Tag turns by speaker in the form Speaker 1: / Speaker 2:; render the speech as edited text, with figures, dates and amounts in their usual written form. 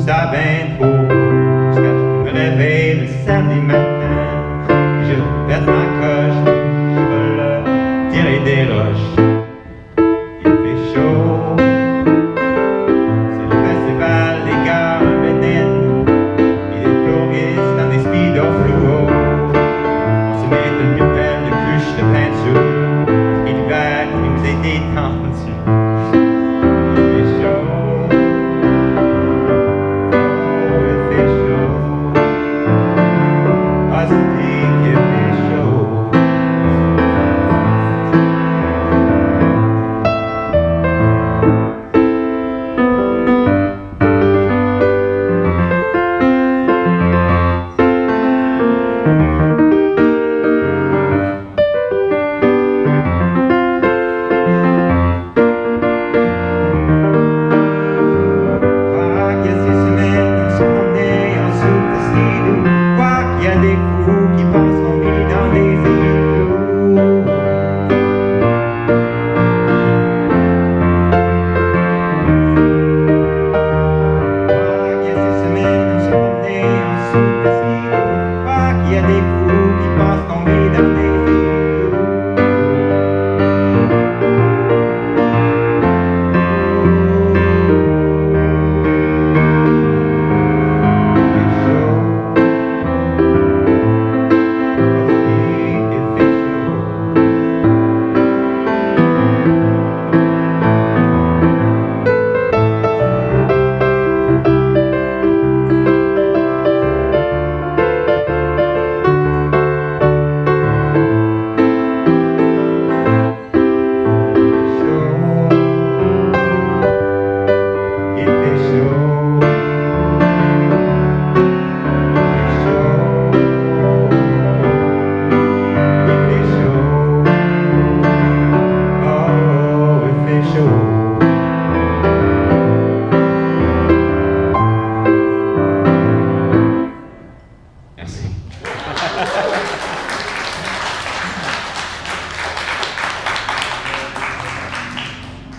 Speaker 1: ça ben trop. Jusqu'à ce que je me réveille le samedi matin et je pète ma coche, je veux tirer des roches. Il fait chaud, c'est le festival des gars en bédaine et des touristes dans des speedos fluo. On se met de nouvelles couches de peinture et l'hiver qui nous a été tendu.